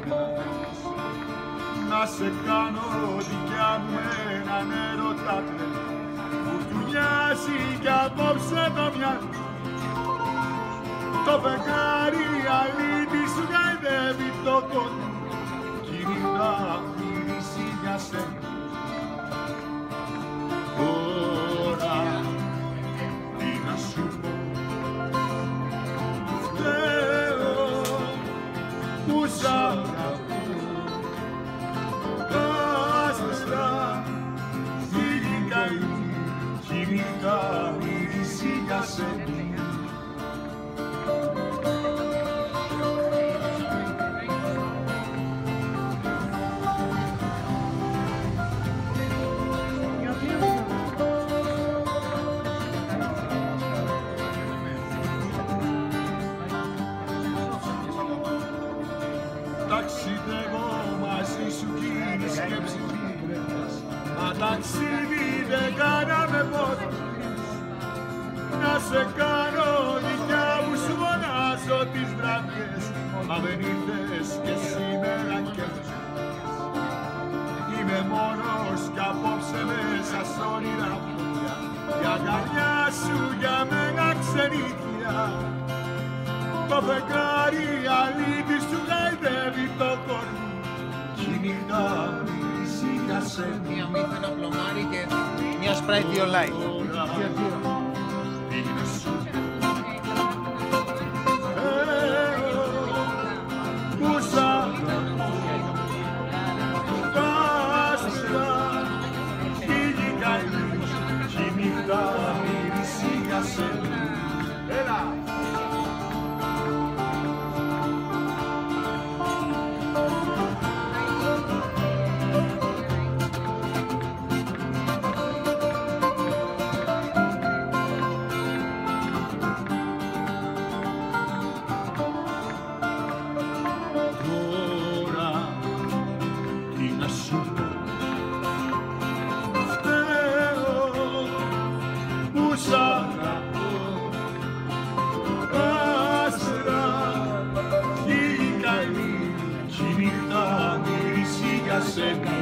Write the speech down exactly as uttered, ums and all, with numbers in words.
να σε κάνω δικιά μου έναν έρωτα που του μοιάζει κι απόψε το μυαλό. Το φεγγάρι αλήτη σου γαϊδεύει το κοντό κι η νύχτα μυρίζει για σένα. Τώρα τι να σου πω, φταίω που σ' αγαπώ. Άστρα φύγει καλή κι η νύχτα μυρίζει για σένα. Ταξιδεύω μαζί σου κι είναι η σκέψη πήρες, μα ταξίδι δεν κάναμε ποτέ. Να σε κάνω δικιά μου σου φωνάζω τις βραδιές, μα δεν ήρθες και σήμερα κι είμαι μόνος κι απόψε μέσα σ' όνειρα φωτιά. Η αγκαλιά σου για μένα ξενύχια, το φεγγάρι αλήτη σου γαϊδεύει το κορμί κι η νύχτα μυρίζει για σένα. Μία μύθα, ένα πλωμάρι και μία σπράιτ δύο light. Που σ' αγαπώ, άστρα φύγει καλή κι η νύχτα μυρίζει για σένα. Έλα! Άστρα φύγει καλή κι η νύχτα μυρίζει για σένα.